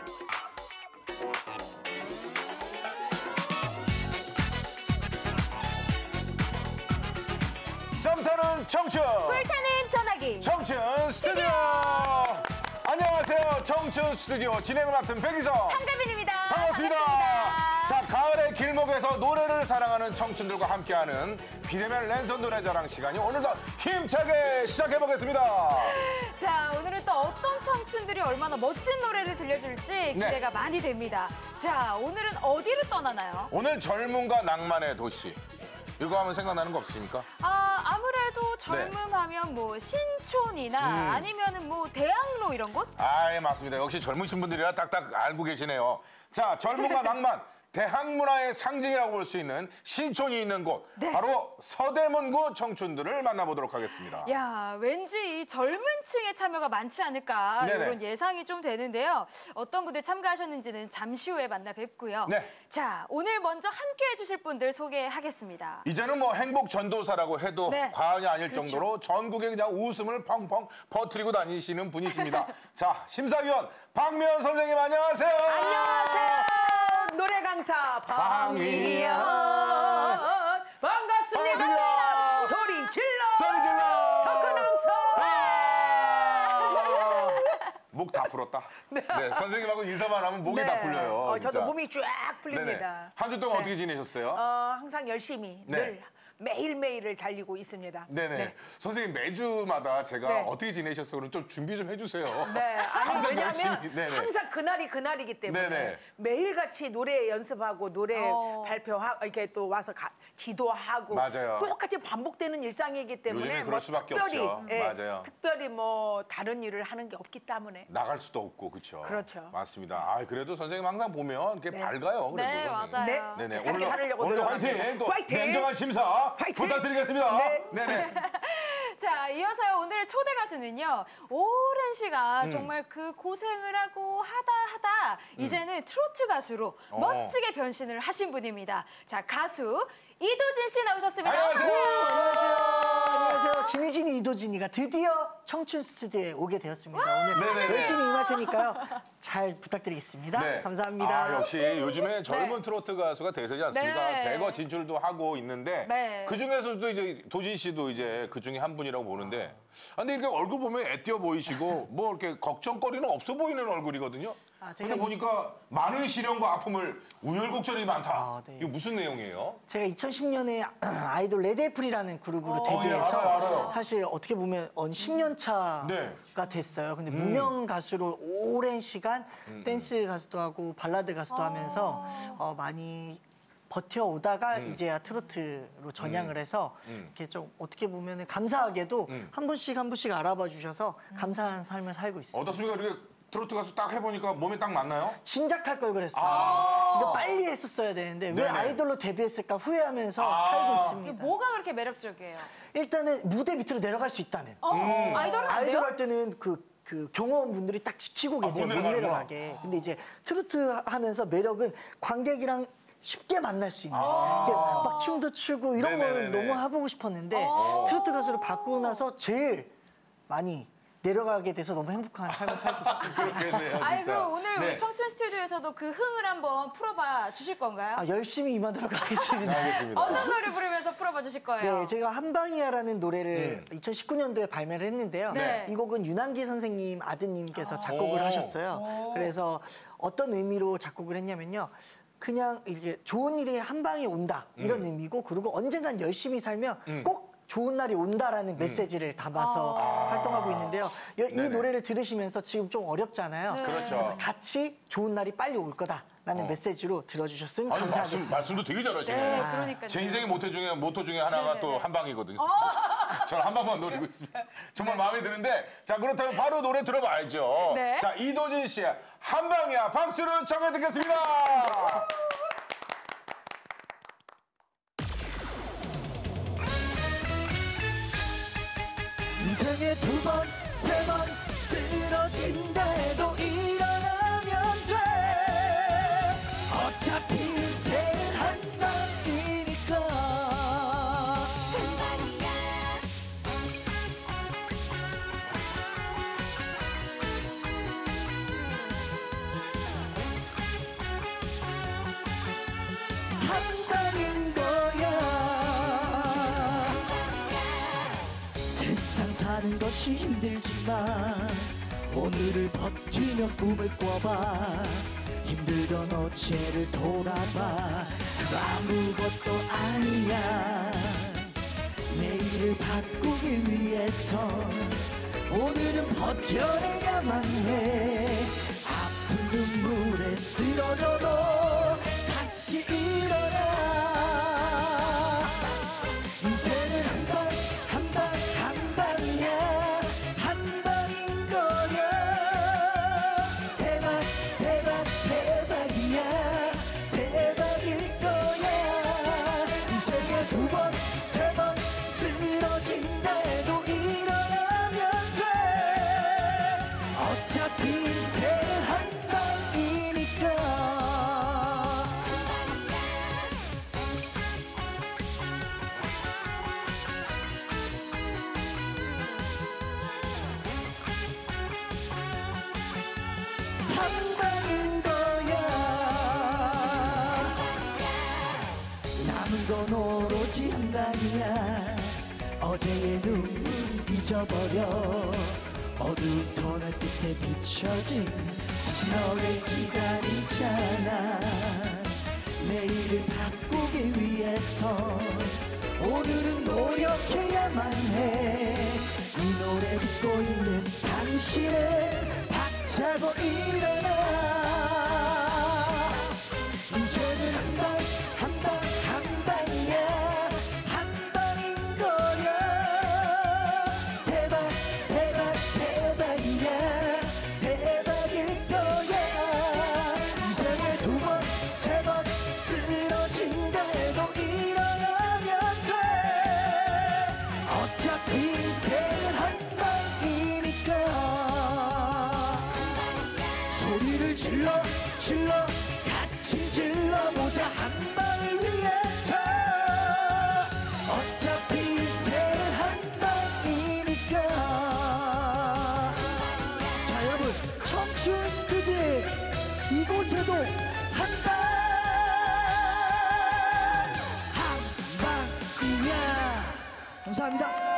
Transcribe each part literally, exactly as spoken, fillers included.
썸타는 청춘, 불타는 전화기 청춘 스튜디오. 안녕하세요. 청춘 스튜디오 진행을 맡은 백이성 한가빈입니다. 반갑습니다. 반갑습니다. 자, 가을의 길목에서 노래를 사랑하는 청춘들과 함께하는 비대면 랜선 노래자랑 시간이 오늘도 힘차게 시작해보겠습니다. 자, 오늘은 또 어떤 청춘들이 얼마나 멋진 노래를 들려줄지 기대가 네. 많이 됩니다. 자, 오늘은 어디로 떠나나요? 오늘 젊음과 낭만의 도시. 이거 하면 생각나는 거 없으십니까? 아, 아무래도 젊음 네. 하면 뭐 신촌이나 음. 아니면은 뭐 대학로 이런 곳? 아, 예, 맞습니다. 역시 젊으신 분들이라 딱딱 알고 계시네요. 자, 젊음과 낭만. 대학문화의 상징이라고 볼 수 있는 신촌이 있는 곳, 네. 바로 서대문구 청춘들을 만나보도록 하겠습니다. 야, 왠지 이 젊은 층의 참여가 많지 않을까 네네. 이런 예상이 좀 되는데요. 어떤 분들 참가하셨는지는 잠시 후에 만나 뵙고요. 네. 자, 오늘 먼저 함께해 주실 분들 소개하겠습니다. 이제는 뭐 행복 전도사라고 해도 네. 과언이 아닐 그렇죠. 정도로 전국에 그냥 웃음을 펑펑 퍼뜨리고 다니시는 분이십니다. 자, 심사위원 박미연 선생님 안녕하세요. 안녕하세요. 노래 강사 박미연 반갑습니다. 반갑습니다. 소리 질러 소리 질러 더 큰 음성 아 목 다 풀었다. 네. 네, 선생님하고 인사만 하면 목이 네. 다 풀려요. 어, 저도 몸이 쫙 풀립니다. 한 주 동안 네. 어떻게 지내셨어요? 어, 항상 열심히 네. 늘 매일매일을 달리고 있습니다. 네네. 네. 선생님 매주마다 제가 네. 어떻게 지내셨어요? 그럼 좀 준비 좀 해주세요. 네. 아니 왜냐하면 항상 그날이 그날이기 때문에 네네. 매일같이 노래 연습하고 노래 어... 발표하고 이렇게 또 와서 가, 지도하고 맞아요. 똑같이 반복되는 일상이기 때문에 요즘에 그럴 뭐 수밖에 특별히, 없죠. 예, 맞아요. 특별히 뭐 다른 일을 하는 게 없기 때문에 나갈 수도 없고 그렇죠. 그렇죠. 맞습니다. 아 그래도 선생님 항상 보면 이렇게 네. 밝아요. 그래도 네, 선생님. 맞아요. 네네. 네. 오늘도 하려고 오늘도 화이팅. 또 화이팅. 냉정한 심사 파이팅! 부탁드리겠습니다. 네. 네네. 자, 이어서 오늘의 초대 가수는요. 오랜 시간 음. 정말 그 고생을 하고 하다 하다 음. 이제는 트로트 가수로 어. 멋지게 변신을 하신 분입니다. 자, 가수 이도진 씨 나오셨습니다. 안녕하세요. 안녕하세요. 안녕하세요. 진이진이 이도진이가 드디어 청춘 스튜디오에 오게 되었습니다. 오늘 네네네. 열심히 임할 테니까요. 잘 부탁드리겠습니다. 네. 감사합니다. 아, 역시 요즘에 젊은 네. 트로트 가수가 대세지 않습니까? 네. 대거 진출도 하고 있는데 네. 그 중에서도 이제 도진 씨도 이제 그 중에 한 분이라고 보는데 아, 근데 이렇게 얼굴 보면 애띄어 보이시고 뭐 이렇게 걱정거리는 없어 보이는 얼굴이거든요. 아, 제가 근데 보니까 많은 시련과 아픔을 우열곡절이 많다. 아, 네. 이거 무슨 내용이에요? 제가 이천십 년에 아이돌 레드애플이라는 그룹으로 데뷔해서 어, 예, 알아요, 알아요. 사실 어떻게 보면 십 년 차가 네. 됐어요. 근데 음. 무명 가수로 오랜 시간 음, 댄스 가수도 하고 발라드 가수도 아. 하면서 어, 많이 버텨오다가 음. 이제야 트로트로 전향을 해서 음. 이렇게 좀 어떻게 보면 감사하게도 음. 한 분씩 한 분씩 알아봐 주셔서 감사한 삶을 살고 있습니다. 어떻습니까? 이렇게 트로트 가수 딱 해보니까 몸에 딱 맞나요? 진작할 걸 그랬어요. 아 이거 빨리 했었어야 되는데 네네. 왜 아이돌로 데뷔했을까 후회하면서 아 살고 있습니다. 뭐가 그렇게 매력적이에요? 일단은 무대 밑으로 내려갈 수 있다는. 어, 음. 아이돌은 안 돼요? 아이돌 할 때는 그, 그 경호원분들이 딱 지키고 계세요. 아, 못 내려가게. 근데 이제 트로트 하면서 매력은 관객이랑 쉽게 만날 수 있는 아 막 춤도 추고 이런 걸 너무 해보고 싶었는데 아 트로트 가수를 바꾸고 나서 제일 많이 내려가게 돼서 너무 행복한 삶을 살고 있습니다. 그렇겠네요, 아니, 그럼 오늘 네. 우리 청춘 스튜디오에서도 그 흥을 한번 풀어봐 주실 건가요? 아, 열심히 임하도록 하겠습니다. 알겠습니다. 어떤 노래 부르면서 풀어봐 주실 거예요? 네, 제가 한방이야라는 노래를 음. 이천십구 년도에 발매를 했는데요. 네. 이 곡은 윤한기 선생님 아드님께서 작곡을 오. 하셨어요. 오. 그래서 어떤 의미로 작곡을 했냐면요. 그냥 이렇게 좋은 일이 한 방에 온다 이런 음. 의미고 그리고 언젠간 열심히 살면 음. 꼭 좋은 날이 온다라는 음. 메시지를 담아서 아 활동하고 있는데요. 이 네네. 노래를 들으시면서 지금 좀 어렵잖아요. 네. 그렇죠. 그래서 같이 좋은 날이 빨리 올 거다라는 어. 메시지로 들어주셨으면 아니, 감사하겠습니다. 말씀, 말씀도 되게 잘하시네요. 네, 아. 그러니까요. 제 인생의 모토 중에 모토 중에 하나가 네네네. 또 한방이거든요. 어. 저는 한방만 노리고 있습니다. 정말 마음에 드는데 자 그렇다면 바로 노래 들어봐야죠. 네. 자 이도진 씨의 한방이야 박수를 청해 듣겠습니다. 인생에 두 번, 세 번 쓰러진다 해도 일어나면 돼. 어차피 인생은 한 방이니까. 한 방이야. 것이 힘들지만 오늘을 버티며 꿈을 꿔봐. 힘들던 어제를 돌아봐. 아무것도 아니야. 내일을 바꾸기 위해서 오늘은 버텨내야만 해. 아픈 눈물에 쓰러져도 다시 일어나. 인생은 한 방, 한 방, 한 방이야. 한 방인 거야. 대박, 대박, 대박이야. 대박일 거야. 인생에 두 번, 세 번 쓰러진다 해도 일어나면 돼. 어차피 인생은 한 방이니까. 한 방인 거야. 남은 건 오로지 한 방이야. 어제의 눈 잊어버려. 어두운 터널 끝에 비춰진 다시 너를 기다리잖아. 내일을 바꾸기 위해서 오늘은 노력해야만 해. 이 노래 듣고 있는 당신은 박차고 일어나. 인생은 한 방, 한 방, 한 방이야. 한 방인 거야. 대박, 대박, 대박이야. 대박일 거야. 인생에 두 번, 세 번 쓰러진다 해도 일어나면 돼. 어차피 인생은 한 방이니까. 소리를 질러, 질러, 같이 질러보자. 한 방을 위해서. 어차피 인생은 한 방이니까. 자, 여러분, 청춘 스튜디오 이곳에도 한 방, 한 방이야. 감사합니다.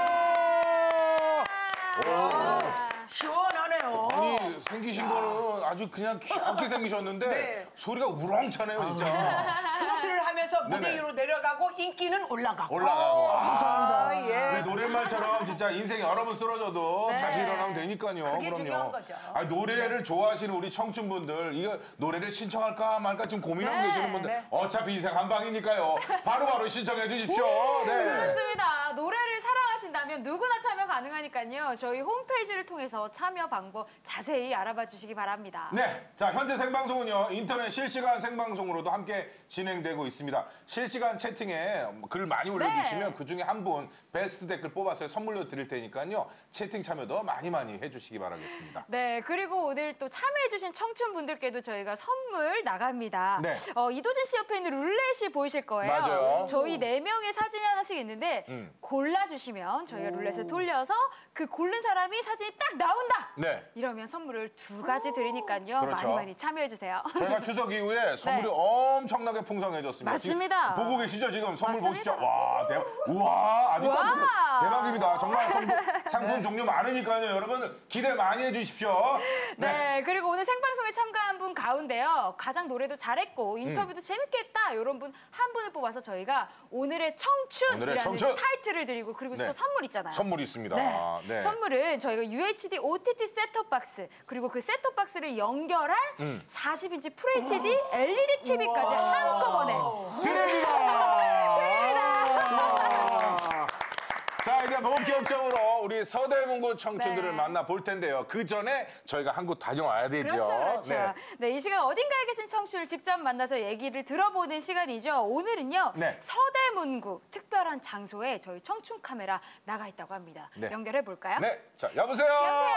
시원하네요. 아니 생기신 거는 아주 그냥 귀엽게 생기셨는데 네. 소리가 우렁차네요 진짜. 트로트를 하면서 무대 네네. 위로 내려가고 인기는 올라가고. 올라가고. 아, 감사합니다. 예. 우리 노랫말처럼 진짜 인생 여러 번 쓰러져도 네. 다시 일어나면 되니까요. 그게 그럼요. 중요한 거죠. 아니, 노래를 좋아하시는 우리 청춘분들 이거 노래를 신청할까 말까 지금 고민하고 네. 계시는 분들 네. 어차피 인생 한 방이니까요. 바로바로 신청해 주십시오. 네. 그렇습니다. 노래를 사랑하신다면 누구나 참여 가능하니까요. 저희 홈페이지를 통해서 참여 방법 자세히 알아봐 주시기 바랍니다. 네, 자 현재 생방송은요 인터넷 실시간 생방송으로도 함께 진행되고 있습니다. 실시간 채팅에 글 많이 올려주시면 네. 그 중에 한 분 베스트 댓글 뽑아서 선물로 드릴 테니까요 채팅 참여도 많이 많이 해주시기 바라겠습니다. 네, 그리고 오늘 또 참여해주신 청춘분들께도 저희가 선물 나갑니다. 네. 어, 이도진 씨 옆에 있는 룰렛이 보이실 거예요. 맞아요. 저희 네 명의 사진이 하나씩 있는데 음. 골라주시면 저희가 룰렛을 돌려서 그 고른 사람이 사진이 딱 나온다. 네. 이러면 선물을 두 가지 드리니까요. 그렇죠. 많이 많이 참여해주세요. 저희가 추석 이후에 선물이 네. 엄청나게 풍성해졌습니다. 맞습니다. 지금 보고 계시죠 지금 선물 맞습니다. 보시죠. 와 대박. 우와 아주 와. 깜짝 대박입니다. 정말 상품, 상품 종류 많으니까요. 여러분 기대 많이 해주십시오. 네. 그리고 오늘 생방송에 참가한 분 가운데요. 가장 노래도 잘했고 음. 인터뷰도 재밌게 했다. 이런 분 한 분을 뽑아서 저희가 오늘의 청춘이라는 오늘의 청춘. 타이틀을 드리고 그리고 네. 또 선물 있잖아요. 선물이 있습니다. 네. 네. 선물은 저희가 유에이치디 오티티 셋톱박스 그리고 그 셋톱박스를 연결할 음. 사십 인치 풀에이치디 엘이디 티비까지 한꺼번에 드립니다. 드립니다. 자 이제 본격적으로 우리 서대문구 청춘들을 네. 만나 볼 텐데요. 그 전에 저희가 한 곳 다녀와야 되죠. 그렇죠, 그렇죠. 네. 네. 이 시간 어딘가에 계신 청춘을 직접 만나서 얘기를 들어보는 시간이죠. 오늘은요, 네. 서대문구 특별한 장소에 저희 청춘 카메라 나가 있다고 합니다. 네. 연결해 볼까요? 네, 자 여보세요. 여보세요.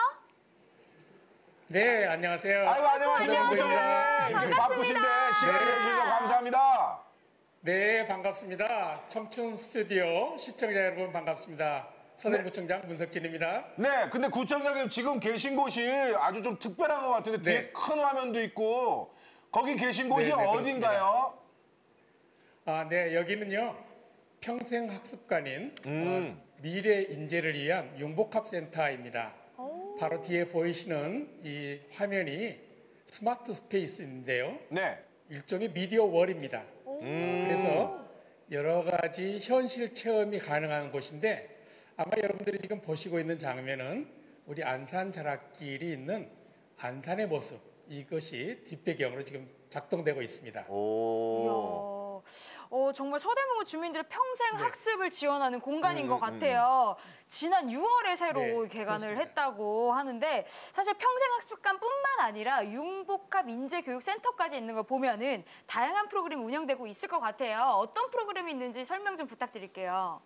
네, 안녕하세요. 아이고 안녕하세요. 서대문구입니다. 이렇게 바쁘신데 시간 네. 내주셔서 감사합니다. 네, 반갑습니다. 청춘 스튜디오 시청자 여러분 반갑습니다. 서대문구청장 문석진입니다. 네, 근데 구청장님 지금 계신 곳이 아주 좀 특별한 것 같은데 뒤에 네. 큰 화면도 있고 거기 계신 곳이 네, 네, 어딘가요? 아, 네, 여기는요. 평생학습관인 음. 어, 미래 인재를 위한 융복합센터입니다. 바로 뒤에 보이시는 이 화면이 스마트 스페이스인데요. 네. 일종의 미디어 월입니다. 음. 그래서 여러 가지 현실 체험이 가능한 곳인데 아마 여러분들이 지금 보시고 있는 장면은 우리 안산 자락길이 있는 안산의 모습, 이것이 뒷배경으로 지금 작동되고 있습니다. 오. 어, 정말 서대문구 주민들의 평생 네. 학습을 지원하는 공간인 음, 것 같아요. 지난 유월에 새로 네, 개관을 그렇습니다. 했다고 하는데 사실 평생학습관뿐만 아니라 융복합 인재교육센터까지 있는 걸 보면은 다양한 프로그램이 운영되고 있을 것 같아요. 어떤 프로그램이 있는지 설명 좀 부탁드릴게요.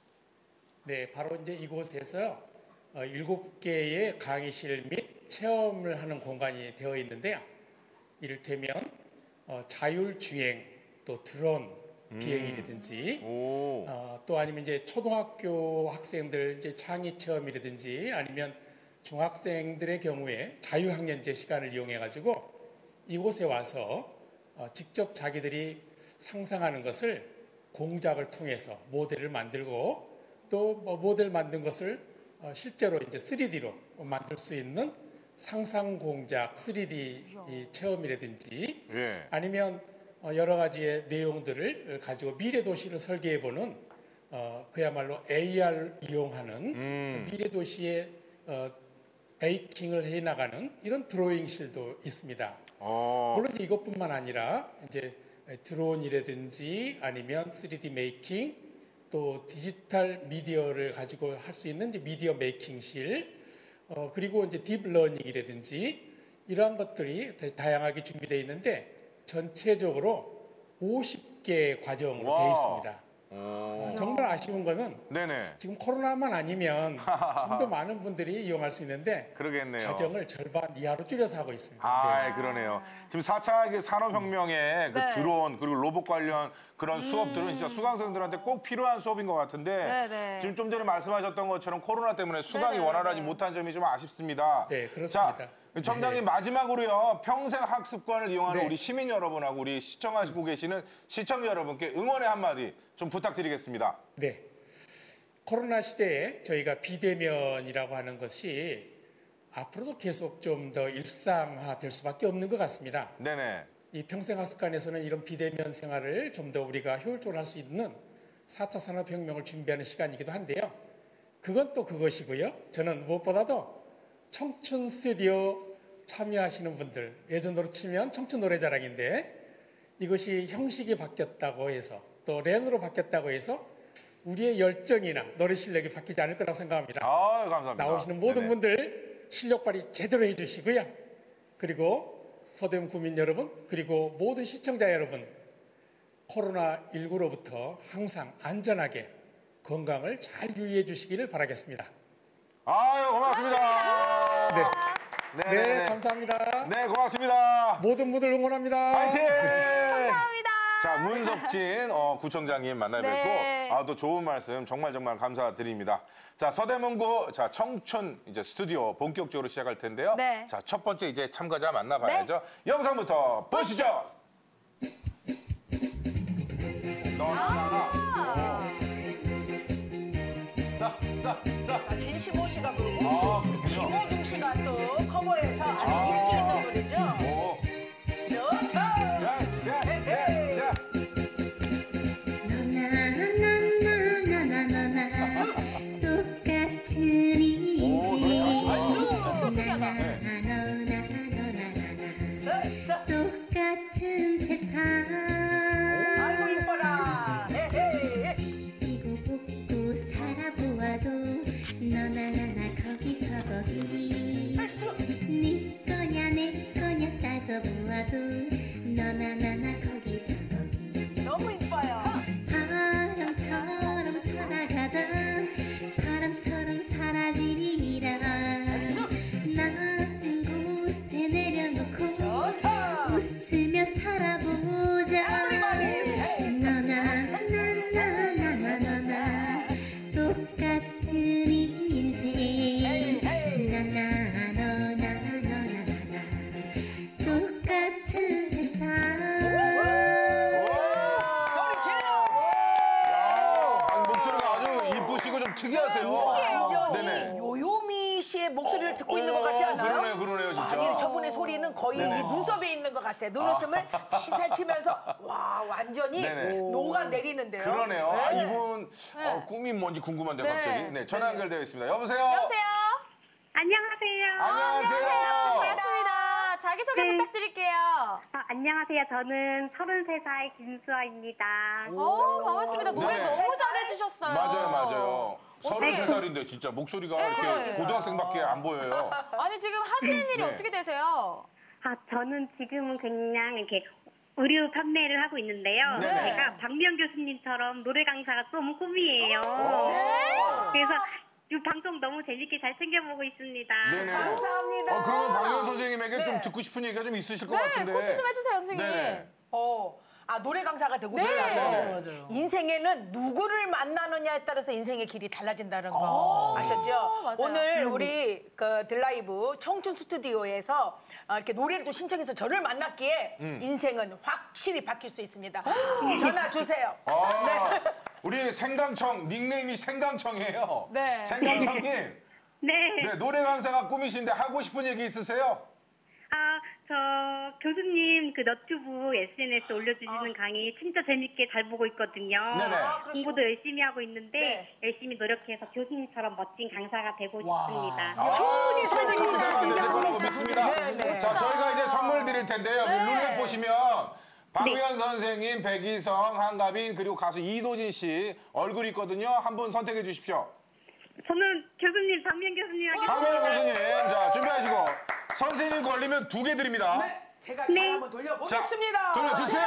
네, 바로 이제 이곳에서 어, 일곱 개의 강의실 및 체험을 하는 공간이 되어 있는데요. 이를테면 어, 자율주행, 또 드론 비행이라든지, 오. 어, 또 아니면 이제 초등학교 학생들 이제 창의 체험이라든지, 아니면 중학생들의 경우에 자유학년제 시간을 이용해 가지고 이곳에 와서 어, 직접 자기들이 상상하는 것을 공작을 통해서 모델을 만들고 또 뭐 모델 만든 것을 어, 실제로 이제 쓰리디로 만들 수 있는 상상 공작 쓰리디 이 체험이라든지, 예. 아니면 어, 여러 가지의 내용들을 가지고 미래 도시를 설계해 보는 어, 그야말로 에이아르 이용하는 음. 미래 도시의 어, 베이킹을 해 나가는 이런 드로잉실도 있습니다. 어. 물론 이제 이것뿐만 아니라 이제 드론이라든지 아니면 쓰리디 메이킹, 또 디지털 미디어를 가지고 할 수 있는 이제 미디어 메이킹실, 어, 그리고 이제 딥러닝이라든지 이러한 것들이 다양하게 준비되어 있는데 전체적으로 오십 개 과정으로 와. 되어 있습니다. 오. 어, 정말 아쉬운 거는 네네. 지금 코로나만 아니면 좀 더 많은 분들이 이용할 수 있는데 그러겠네요. 과정을 절반 이하로 줄여서 하고 있습니다. 아, 네. 그러네요. 지금 사 차 산업혁명의 그 네. 드론 그리고 로봇 관련 그런 수업들은 진짜 수강생들한테 꼭 필요한 수업인 것 같은데 네, 네. 지금 좀 전에 말씀하셨던 것처럼 코로나 때문에 수강이 네, 네, 원활하지 네. 못한 점이 좀 아쉽습니다. 네, 그렇습니다. 자, 청장님 네. 마지막으로요. 평생 학습관을 이용하는 네. 우리 시민 여러분하고 우리 시청하시고 계시는 시청자 여러분께 응원의 한마디 좀 부탁드리겠습니다. 네. 코로나 시대에 저희가 비대면이라고 하는 것이 앞으로도 계속 좀 더 일상화 될 수밖에 없는 것 같습니다. 네네. 이 평생학습관에서는 이런 비대면 생활을 좀 더 우리가 효율적으로 할 수 있는 사 차 산업혁명을 준비하는 시간이기도 한데요. 그건 또 그것이고요. 저는 무엇보다도 청춘 스튜디오 참여하시는 분들, 예전으로 치면 청춘 노래자랑인데 이것이 형식이 바뀌었다고 해서 또 랜으로 바뀌었다고 해서 우리의 열정이나 노래 실력이 바뀌지 않을 거라고 생각합니다. 아, 감사합니다. 나오시는 모든 네네. 분들 실력 발휘 제대로 해주시고요. 그리고 서대문 구민 여러분, 그리고 모든 시청자 여러분, 코로나 십구로부터 항상 안전하게 건강을 잘 유의해 주시기를 바라겠습니다. 아유, 고맙습니다. 네, 네, 네, 감사합니다. 네, 고맙습니다. 모든 분들 응원합니다. 파이팅! 감사합니다. 자, 문석진 어, 구청장님 만나 뵙고 네. 아, 또 좋은 말씀 정말 정말 감사드립니다. 자, 서대문구 자, 청춘 이제 스튜디오 본격적으로 시작할 텐데요. 네. 자, 첫 번째 이제 참가자 만나봐야죠. 영상부터 보시죠. 너나나나. 싸, 싸, 싸. 진시모 씨가 부르고 아, 그렇군요. 김호중 씨가 또 커버해서 아주 아. 인기 있는 노래죠. 오. 좋다. 자, 자, 자, 자. 오, 노래 잘하시네. 어떻게 하나? 똑같은 세상 아이고 이뻐라. 헤헤. 이고 살아보아도 너나 나나 거기서 거기 네 거냐 내 거냐 따져보아도 너나 나나 거기서 거기 너무 이뻐요. 바람처럼 찾아가다 바람처럼 사라지리라 낮은 곳에 내려놓고 좋다. 웃으며 살아보자 너나 나나 나나 너나 똑같은 인생 나나 너나 너나 나나 똑같은 세상 지금 거의 이 눈썹에 있는 것 같아. 눈웃음을 아. 살살 치면서 와 완전히 녹아 내리는데요. 그러네요. 네. 아, 이분 네. 어, 꿈이 뭔지 궁금한데 네. 갑자기. 네, 전화 연결되어 있습니다. 여보세요. 여보세요. 안녕하세요. 안녕하세요. 안녕하세요. 반갑습니다. 자기소개 네. 부탁드릴게요. 아, 안녕하세요. 저는 서른세 살 김수아입니다. 오, 반갑습니다. 노래 네. 너무 잘해주셨어요. 맞아요, 맞아요. 서른세 살인데 진짜 목소리가 네. 이렇게 고등학생밖에 안 보여요. 아니, 지금 하시는 일이 네. 어떻게 되세요? 아, 저는 지금은 그냥 이렇게 의류 판매를 하고 있는데요. 네. 제가 박미영 교수님처럼 노래 강사가 너무 꿈이에요. 네. 그래서 이 방송 너무 재밌게 잘 챙겨보고 있습니다. 네네. 감사합니다. 어, 그러면 박미영 선생님에게 네. 좀 듣고 싶은 얘기가 좀 있으실 것 네, 같은데. 코치 좀 해주세요, 선생님. 네. 어. 아 노래 강사가 되고 네. 싶다고. 맞아요, 맞아요. 인생에는 누구를 만나느냐에 따라서 인생의 길이 달라진다는 거 아셨죠? 맞아요. 오늘 우리 그 들라이브 청춘 스튜디오에서 어, 이렇게 노래를 또 신청해서 저를 만났기에 음. 인생은 확실히 바뀔 수 있습니다. 전화 주세요. 아, 네. 우리 생강청 닉네임이 생강청이에요. 네. 생강청님. 네. 네. 노래 강사가 꿈이신데 하고 싶은 얘기 있으세요? 아, 저 교수님 그 너튜브 에스엔에스 올려주시는 아. 강의 진짜 재밌게 잘 보고 있거든요. 네네. 아, 공부도 열심히 하고 있는데 네. 열심히 노력해서 교수님처럼 멋진 강사가 되고 와. 싶습니다. 아, 충분히 설득이 강사가 되실 거라고 있으십니다. 믿습니다. 네, 네. 자, 저희가 이제 선물 드릴 텐데요. 네. 룰렛 보시면 박우현 네. 선생님, 백이성, 한가빈 그리고 가수 이도진 씨 얼굴이 있거든요. 한 분 선택해 주십시오. 저는 교수님 박미영 교수님 하겠습니다. 박우현 교수님, 자 준비하시고 선생님 걸리면 두 개 드립니다. 네, 제가 잘 네. 한번 돌려보겠습니다. 자, 돌려주세요.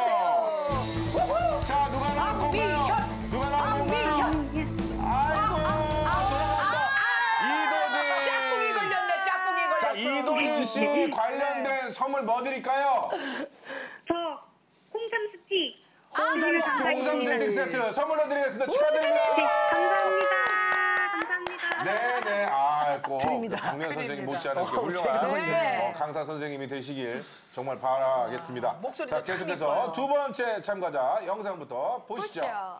돌려주세요. 자, 누가 나올 건가요? 누가 나올 건가요? 아이고, 돌아간다. 이도진. 짝꿍이 걸렸네, 짝꿍이 걸렸어. 자, 이도진 씨 관련된 선물 뭐 드릴까요? 저 홍삼 스틱. 홍삼 스틱 세트 선물로 드리겠습니다. 축하드립니다. 네, 감사합니다. 감사합니다. 네네. 아, 꼭 드립니다. 박미영 선생님 드립니다. 못지않은 그 어, 훌륭한 네. 어, 강사 선생님이 되시길 정말 바라겠습니다. 아, 목소리도 자, 참 계속해서 이뻐요. 두 번째 참가자 영상부터 보시죠. 보시죠.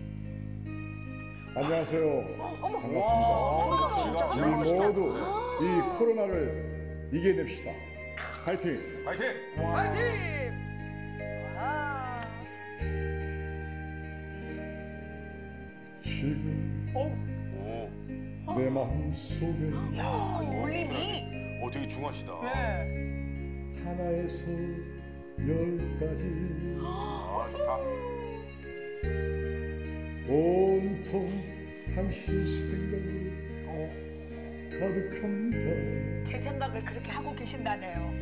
안녕하세요. 와, 반갑습니다. 진짜 우리 멋있다. 모두 이 코로나를 이겨냅시다. 파이팅! 파이팅! 파이팅! 지금 오, 내 마음속에 야, 이 울림이. 어, 되게 중하시다. 네. 하나에서 열까지 아, 좋다. 온통 당신 생각이 가득합니다. 제 생각을 그렇게 하고 계신다네요.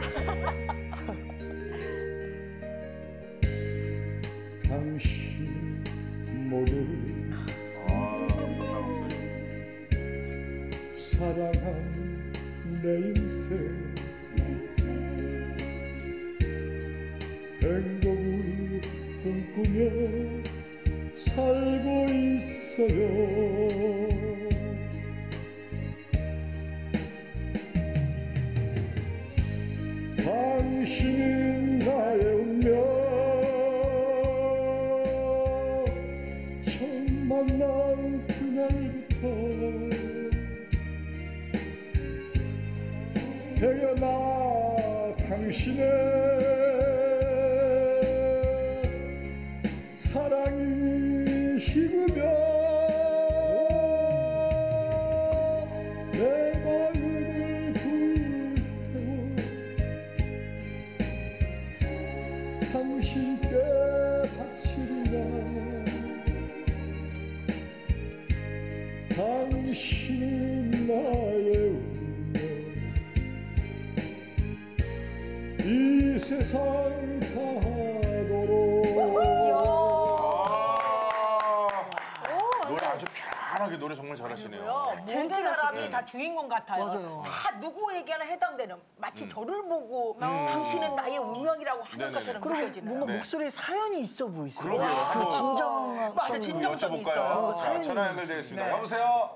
당신 모두 사랑한 내 인생 행복을 꿈꾸며 살고 있어요. 당신은 나의 운명 처음 만난 그날부터 태어나 당신의 사랑이 식으며 내 마음을 불태워 당신께 바치리라. 당신은 나의 운명 이 세상 가도록. 노래 아주 편안하게 노래 정말 잘하시네요. 모든 사람이 다 주인공 같아요. 맞아요. 다 누구에게나 해당되는 마치 저를 보고 당신은 나의 운명이라고 하는 네네네. 것처럼 그리고 느껴지는. 뭔가 네. 목소리에 사연이 있어 보이세요. 그러게요. 그 진정한 맞아, 진정성이 있어요. 여쭤볼까요? 자, 사연이 전화 있는 연결되겠습니다. 네. 여보세요?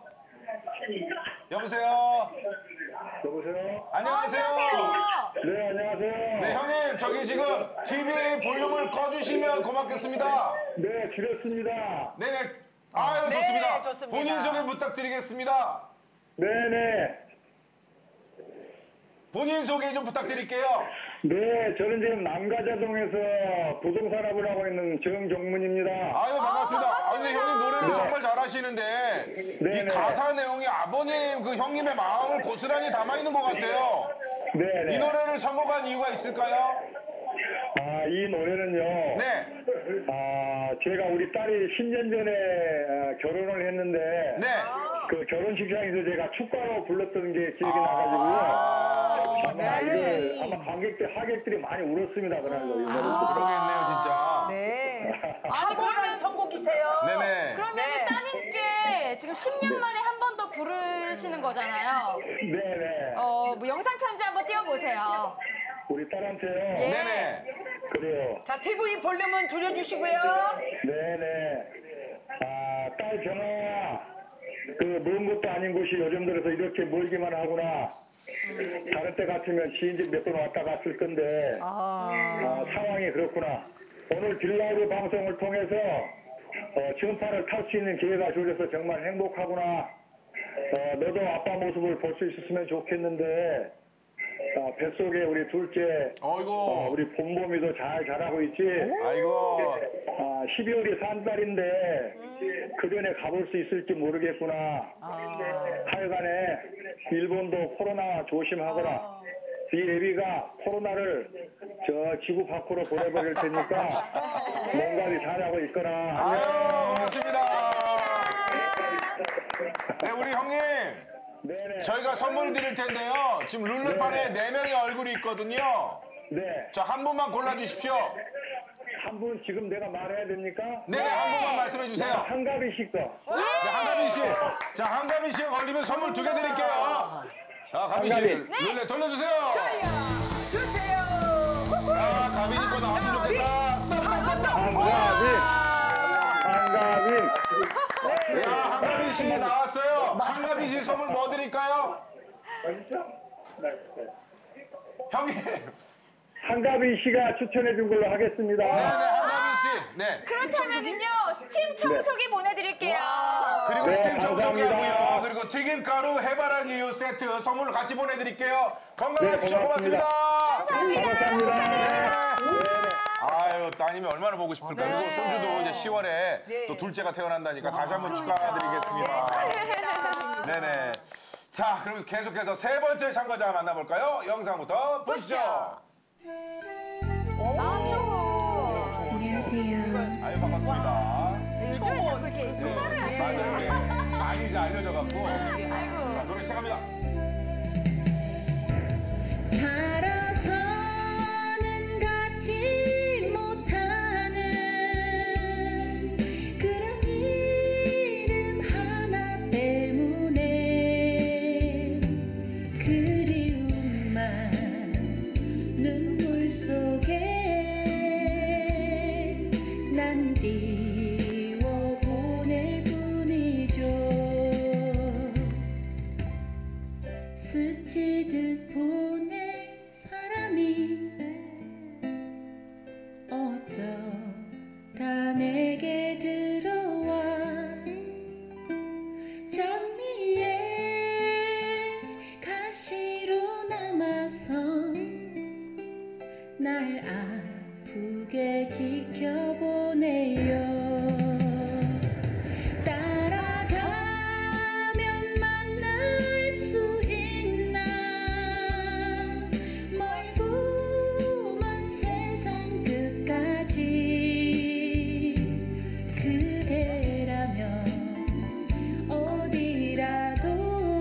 여보세요? 여보세요? 안녕하세요? 네, 안녕하세요. 네, 형님, 저기 지금 티비 볼륨을 꺼주시면 고맙겠습니다. 네, 드렸습니다. 네네. 아유, 네, 좋습니다. 좋습니다. 본인 소개 부탁드리겠습니다. 네네. 본인 소개 좀 부탁드릴게요. 네, 저는 지금 남가자동에서 부동산업을 하고 있는 정종문입니다. 아유, 반갑습니다. 아, 반갑습니다. 아니, 형님 노래를 네. 정말 잘하시는데 네, 이 네. 가사 내용이 아버님, 그 형님의 마음을 고스란히 담아있는 것 같아요. 네, 네. 이 노래를 선곡한 이유가 있을까요? 아, 이 노래는요. 네. 아, 제가 우리 딸이 십 년 전에 아, 결혼을 했는데 네. 그 결혼식장에서 제가 축가로 불렀던 게 기억이 나가지고요. 아마 이걸 아마 관객들, 하객들이 많이 울었습니다. 그날로. 이 노래 듣고. 그러겠네요, 진짜. 네. 아니, 그러면 그러면 선곡이세요. 네네. 그러면 네. 따님께 지금 십 년 만에 한 번 더 부르시는 거잖아요. 네네. 어, 뭐 영상 편지 한번 띄워보세요. 우리 딸한테요. 예. 네네. 그래요. 자, 티비 볼륨은 줄여주시고요. 네네. 아, 딸 정아야. 그 먼 것도 아닌 곳이 요즘 들어서 이렇게 멀기만 하구나. 다른 때 같으면 시인집 몇 번 왔다 갔을 건데 아, 아, 상황이 그렇구나. 오늘 딜라이브 방송을 통해서 어, 전파를 탈 수 있는 기회가 주어져서 정말 행복하구나. 어, 너도 아빠 모습을 볼 수 있었으면 좋겠는데 아, 뱃속에 우리 둘째 어이구. 어, 우리 봄봄이도 잘 자라고 있지. 아이고. 아, 십이월이 산 달인데 그 전에 가볼 수 있을지 모르겠구나. 하여간에 일본도 코로나 조심하거라. 이 애비가 코로나를 저 지구 밖으로 보내버릴 테니까 뭔가를 잘하고 있거나. 아유, 반갑습니다. 네, 우리 형님. 네네. 저희가 선물 드릴 텐데요. 지금 룰렛판에 네 명의 얼굴이 있거든요. 네. 자, 한 분만 골라주십시오. 한 분 지금 내가 말해야 됩니까? 네, 한 분만 말씀해 주세요. 한가비 씨 거. 네, 한가빈 씨. 자, 한가빈 씨가 걸리면 선물 두 개 드릴게요. 자, 가빈 씨. 한가빈. 룰렛 돌려주세요. 주세요. 자, 가빈이 거 나왔으면 좋겠다. 스탑, 스탑, 스탑, 스탑. 한가빈. 한가빈. 야, 한가빈 씨 나왔어요. 한가빈 씨 선물 뭐 드릴까요? 형님. 한가빈 씨가 추천해 준 걸로 하겠습니다. 네, 네, 한가빈 씨. 네. 그렇다면은요, 스팀 청소기 보내드릴게요. 그리고 네, 스팀 청소기하고요. 감사합니다. 그리고 튀김가루 해바라기 우유 세트 선물로 같이 보내드릴게요. 건강하십시오. 네, 고맙습니다. 고맙습니다. 아유, 따님이 얼마나 보고 싶을까. 그리고 손주도 이제 시월에 또 둘째가 태어난다니까 다시 한번 축하드리겠습니다. 네네. 자, 그럼 계속해서 세 번째 참가자 만나볼까요? 영상부터 보시죠. 아, 초보. 안녕하세요. 아유, 반갑습니다. 요즘에 자꾸 이렇게 인사를 하시네요. 맞아요. 네. 많이 이제 알려져갖고. 자, 노래 시작합니다. 살아서는 갖지 못하는 그런 이름 하나 때문에 그리움만 눈물 속에 난 띄워보낼 뿐이죠. 스치듯 보낼 사람이 어쩌다 내게 들어와 장미의 가시로 남아서 날 아프게 지켜보네요. 따라가면 만날 수 있나 멀고 먼 세상 끝까지 그대라면 어디라도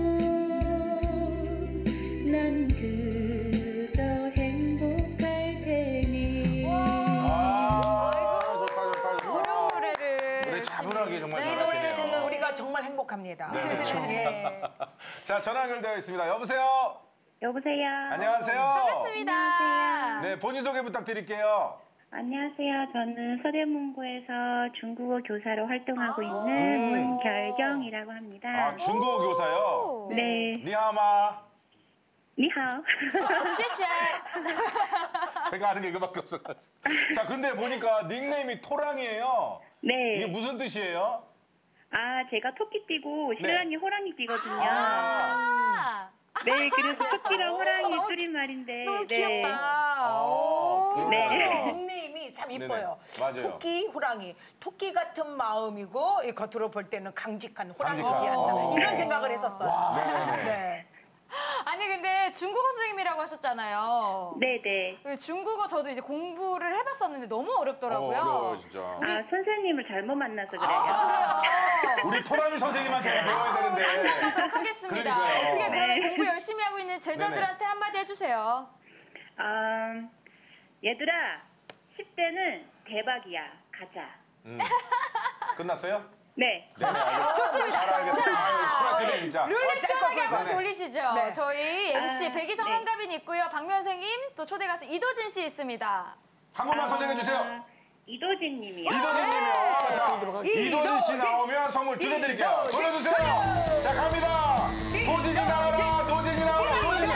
난 그저 행복할 테니. 아, 좋다, 좋다, 좋다. 어려운 노래를. 노래 차분하게 정말 이 노래를 듣는 잘하시네요. 우리가 정말 행복합니다. 네, 그렇죠. 예. 자, 전화 연결되어 있습니다. 여보세요? 여보세요. 안녕하세요. 반갑습니다. 네, 본인 소개 부탁드릴게요. 안녕하세요. 저는 서대문구에서 중국어 교사로 활동하고 있는 음. 문결경이라고 합니다. 아, 중국어 교사요? 네. 니하마. 니하오. 시시. 제가 아는 게 이거밖에 없어요. 자, 근데 보니까 닉네임이 토랑이에요. 네. 이게 무슨 뜻이에요? 아, 제가 토끼 띠고 신랑이 호랑이 띠거든요. 아, 네, 그래서 토끼랑 호랑이 너무- 줄임말인데. 너무 네. 귀엽다. 아, 네. 그렇구나. 닉네임이 참 이뻐요. 네네, 맞아요. 토끼, 호랑이. 토끼 같은 마음이고 이 겉으로 볼 때는 강직한 호랑이지 강직한. 않나. 어. 이런 생각을 했었어요. 네네. 네. 아니 근데 중국어 선생님이라고 하셨잖아요. 네, 네. 그 중국어 저도 이제 공부를 해봤었는데 너무 어렵더라고요. 어, 어려워요, 진짜. 아, 선생님을 잘못 만나서 그래요. 아, 그래요? 우리 토라미 선생님한테 배워야 되는데. 깜짝하도록 하겠습니다. 그러니까요. 어떻게 그러면 네. 공부 열심히 하고 있는 제자들한테 한마디 해주세요. 아, 얘들아, 십 대는 대박이야. 가자. 음. 끝났어요? 네. 네, 알겠습니다. 좋습니다. 잘 알겠습니다. 아유, 쿨하시네, 진짜. 룰렛 어, 시원하게 짧고 한번 네네. 돌리시죠. 네. 저희 엠씨 아, 백이성 네. 한가빈 있고요. 박면생님 또 초대 가수 이도진 씨 있습니다. 한 번만 선정해 주세요. 아, 이도진 님이요. 이도진님이요. 자, 이도진 씨 나오면 선물 드려드릴게요. 이도진. 돌려주세요. 자, 갑니다. 도진이 나와라. 도진이 나와라. 도진이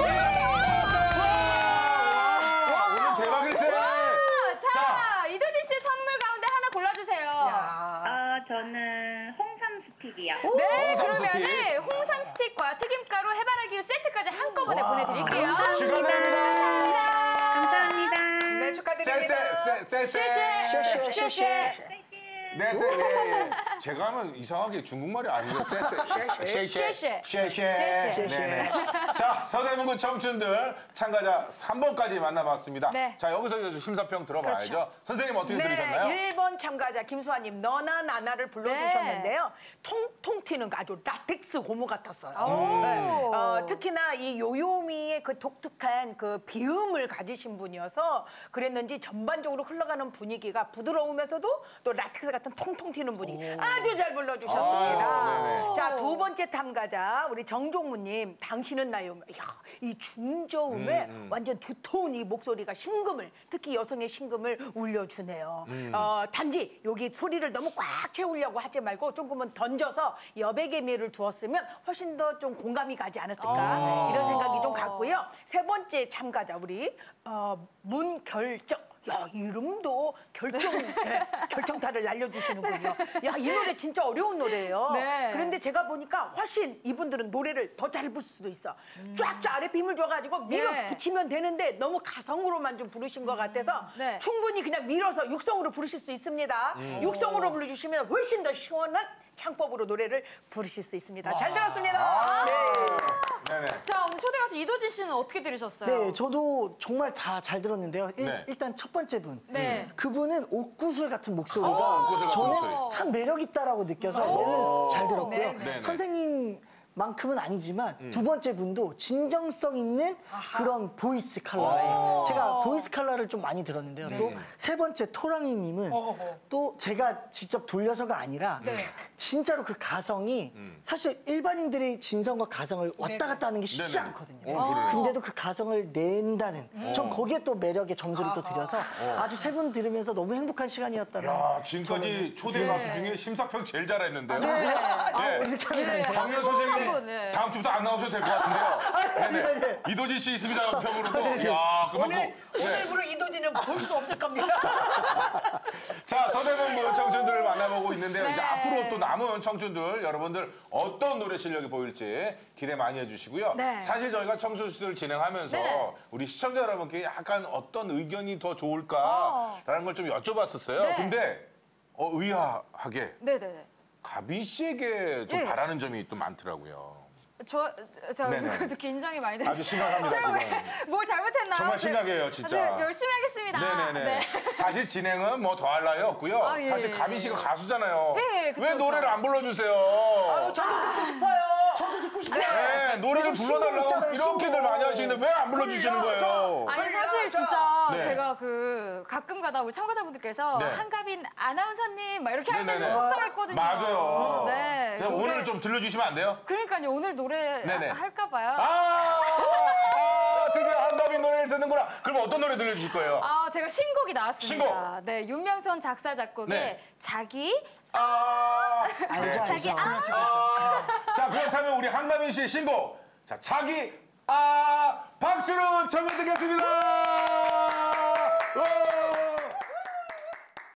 나와라. 오늘 대박일세. 자, 이도진 씨 선물 가운데 하나 골라주세요. 아, 저는 홍삼 스틱이요. 네, 홍삼 그러면은 스틱. 홍삼 스틱과 튀김가루 해바라기 세트까지 한꺼번에 보내드릴게요. 축하드립니다. 감사합니다. 네, 축하드립니다. 쎄쎄쎄쎄쎄. 쉐쉐. 네, 네, 네. 제가 하면 이상하게 중국말이 아니고 쎄쎄. 쉐쉐. 쉐쉐. 쉐쉐. 네네. 자, 서대문구 청춘들 참가자 삼 번까지 만나봤습니다. 네. 자, 여기서 이제 심사평 들어봐야죠. 선생님 어떻게 들으셨나요? 네, 일 번 참가자 김수환님 너나 나나를 불러주셨는데요. 통통 튀는 아주 라텍스 고무 같았어요. 오. 네. 어, 특히나 이 요요미의 그 독특한 그 비음을 가지신 분이어서 그랬는지 전반적으로 흘러가는 분위기가 부드러우면서도 또 라텍스 같은 통통 튀는 분이 아주 잘 불러주셨습니다. 아, 네네. 자, 두 번째 참가자 우리 정종무님 당신은 나요. 이야, 이 중저음에 음, 음. 완전 두터운 이 목소리가 심금을 특히 여성의 심금을 울려주네요. 음. 어, 단지 여기 소리를 너무 꽉 채우려고 하지 말고 조금은 던져서 여백의 미를 두었으면 훨씬 더 좀 공감이 가지 않았을까 아. 이런 생각이 좀 갔고요. 세 번째 참가자 우리 어, 문결정. 야, 이름도 결정, 네, 결정타를 날려주시는군요. 야, 이 노래 진짜 어려운 노래예요. 네. 그런데 제가 보니까 훨씬 이분들은 노래를 더 잘 부를 수도 있어. 쫙쫙 아래 힘을 줘가지고 밀어 네. 붙이면 되는데 너무 가성으로만 좀 부르신 것 같아서 네. 충분히 그냥 밀어서 육성으로 부르실 수 있습니다. 육성으로 불러주시면 훨씬 더 시원한 창법으로 노래를 부르실 수 있습니다. 잘 들었습니다. 아. 네. 네네. 자, 오늘 초대 가수 이도진 씨는 어떻게 들으셨어요? 네, 저도 정말 다 잘 들었는데요. 일, 네. 일단 첫 번째 분. 네. 그분은 옥구슬 같은 목소리가 옥구슬 같은 저는 목소리. 참 매력 있다라고 느껴서 너무 잘 들었고요. 네, 네. 네. 선생님만큼은 아니지만 음. 두 번째 분도 진정성 있는 그런 보이스 컬러. 제가 보이스 컬러를 좀 많이 들었는데요. 네. 또 세 번째 토랑이님은 어허. 또 제가 직접 돌려서가 아니라 네. 진짜로 그 가성이 음. 사실 일반인들의 진성과 가성을 왔다 갔다 하는 게 쉽지 네네. 않거든요. 어, 그래요? 근데도 그 가성을 낸다는 전 거기에 또 매력에 점수를 또 드려서 아주 세 분 들으면서 너무 행복한 시간이었다는 야, 지금까지 초대 네. 가수 중에 심사평 제일 잘했는데요. 네. 네. 이렇게 하면 돼요. 박명 한 선생님 분, 네. 다음 주부터 안 나오셔도 될 것 같은데요. 네네. 네. 이도진 씨 있습니다. 평으로도. 야, 그만큼. 오늘 오늘부로 이도진은 볼 수 없을 겁니다. 자, 서대문구 청춘들을 만나보고 있는데요. 네. 이제 앞으로 또 남은 청춘들 여러분들 어떤 노래 실력이 보일지 기대 많이 해주시고요. 네. 사실 저희가 청춘시대를 진행하면서 네. 우리 시청자 여러분께 약간 어떤 의견이 더 좋을까라는 걸 좀 여쭤봤었어요. 네. 근데 어, 의아하게 네네네. 가빈 씨에게 좀 예. 바라는 점이 또 많더라고요. 저, 저 네네. 긴장이 많이 되네요. 아주 심각합니다, 제가 지금. 왜, 뭘 잘못했나요? 정말 제가- 심각해요, 진짜. 네, 열심히 하겠습니다. 네네네. 네. 사실 진행은 뭐 더할 나위 없고요. 아, 예, 사실 예, 가빈 씨가 가수잖아요. 예, 그쵸, 왜 노래를 그쵸. 안 불러주세요? 아유, 저도 듣고 싶어요. 저도 듣고 싶어요. 네, 노래를 요즘 신곡 불러달라고 있잖아요, 이렇게들 신곡. 많이 하시는데 왜 안 불러주시는 불러, 거예요? 아니 그래요, 사실 저- 진짜 네. 제가 그 가끔 가다 우리 참가자분들께서 네. 한가빈 아나운서님 막 이렇게 할 때 좀 네네네. 속상했거든요. 맞아요. 네. 그래서 노래- 오늘 좀 들려주시면 안 돼요? 그러니까요 오늘 노래 네네. 할까 봐요. 아, 아, 드디어 한가빈 노래를 듣는구나. 그럼 어떤 노래 들려주실 거예요? 아, 제가 신곡이 나왔습니다. 신곡. 네, 윤명선 작사 작곡의 네. 자기 아, 알죠, 자기 알죠. 아 아, 자, 그렇다면 우리 한가빈 씨의 신곡. 자, 자기, 아, 박수로 청해 듣겠습니다.